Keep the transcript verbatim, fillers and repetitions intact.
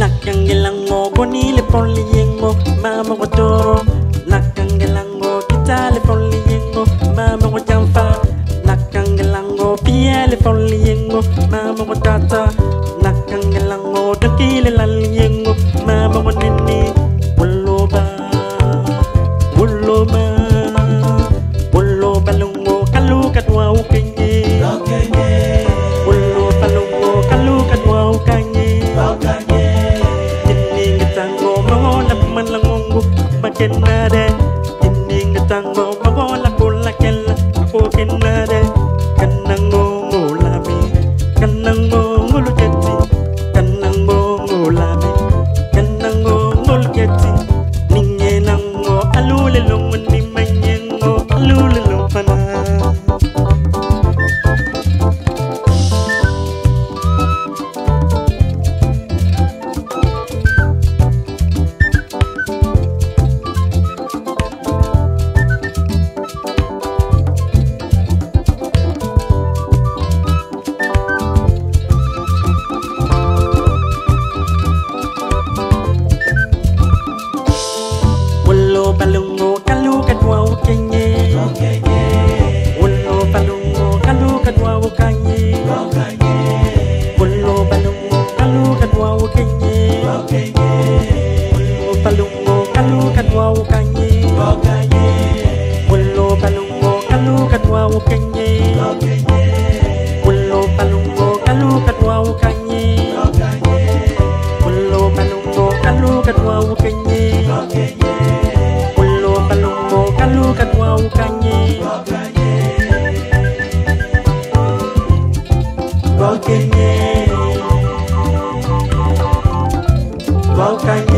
Nakangelango goni le poli yengo mama kodoro. Nakangelango kita le poli yengo mama kodamfa. Nakangelango pia le poli yengo mama kodata. Nakangelango dakile lal yengo mama kodeni. Woloba woloba woloba lungo kalu katwa ukenye. Woloba lungo kalu katwa ukenye. Kenade, inding tango, magola kola kella, ko kenade, kanango ngolami, kanango ngoluketi, kanango ngolami, kanango ngoluketi, ninge nango alule longo ni manyengo alule longfana. Wow,